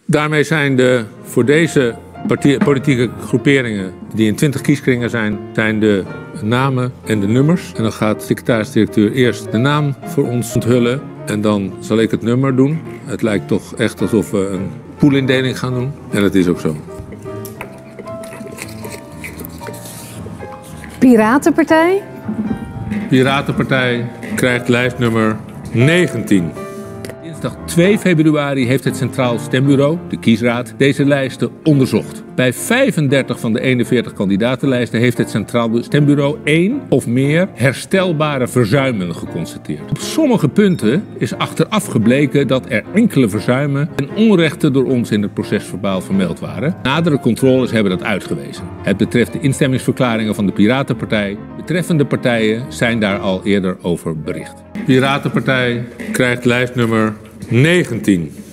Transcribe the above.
Daarmee zijn voor deze politieke groeperingen die in 20 kieskringen zijn de namen en de nummers. En dan gaat de secretaris-directeur eerst de naam voor ons onthullen en dan zal ik het nummer doen. Het lijkt toch echt alsof we een poolindeling gaan doen. En dat is ook zo. Piratenpartij? Piratenpartij krijgt lijstnummer 19. Dinsdag 2 februari heeft het Centraal Stembureau, de kiesraad, deze lijsten onderzocht. Bij 35 van de 41 kandidatenlijsten heeft het Centraal Stembureau 1 of meer herstelbare verzuimen geconstateerd. Op sommige punten is achteraf gebleken dat er enkele verzuimen en onrechten door ons in het procesverbaal vermeld waren. Nadere controles hebben dat uitgewezen. Het betreft de instemmingsverklaringen van de Piratenpartij. Betreffende partijen zijn daar al eerder over bericht. Piratenpartij krijgt lijstnummer 19.